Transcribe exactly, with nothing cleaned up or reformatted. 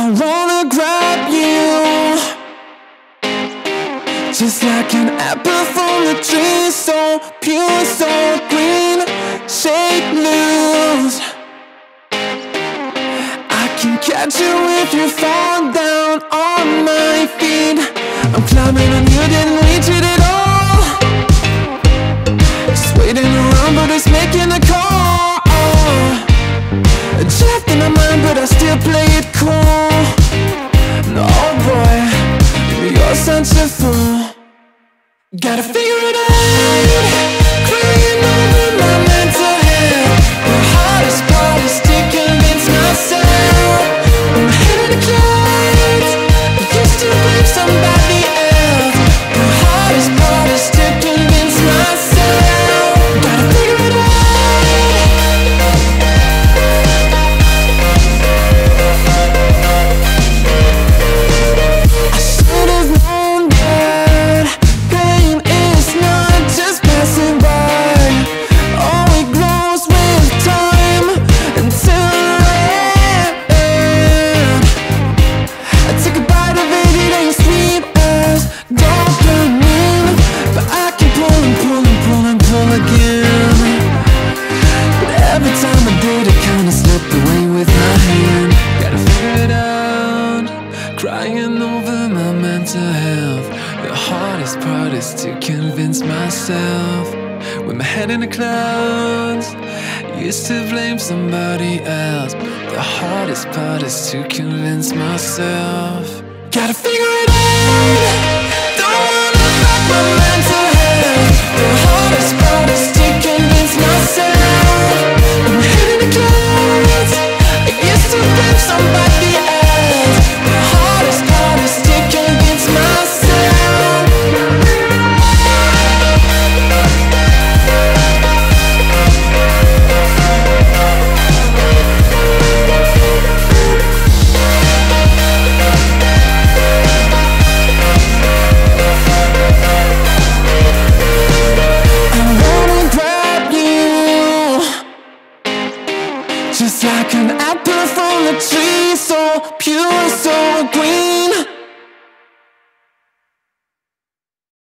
I wanna grab you, just like an apple from the tree, so pure, so green, shake loose. I can catch you if you fall down on my feet. I'm climbing on you, didn't reach it at all. Just waiting around, but it's making a call. Trapped in my mind, but I still play it cool. No boy, you're such a fool. Gotta figure it out, crying over my mental health. The hardest part is to convince myself I'm headed to clouds. I used to blame somebody else. The hardest part is to convince myself. Gotta figure it out. I should have known that pain is not just passing by. Oh, it grows with time until end. I took a bite of it, it ain't sweet as dopamine, but I can pull and pull and pull and pull again. But every time I did, it kinda slipped away with my hand. Gotta figure it out, crying over my mental health. The hardest part is to convince myself with my head in the clouds. Used to blame somebody else. The hardest part is to convince myself. Gotta figure it out. Don't wanna fuck my mental health. The hardest part is to convince myself I'm head in the clouds. I used to blame somebody else. The hardest part is to convince myself. I wanna grab you, just like an apple from the tree, so pure, so green.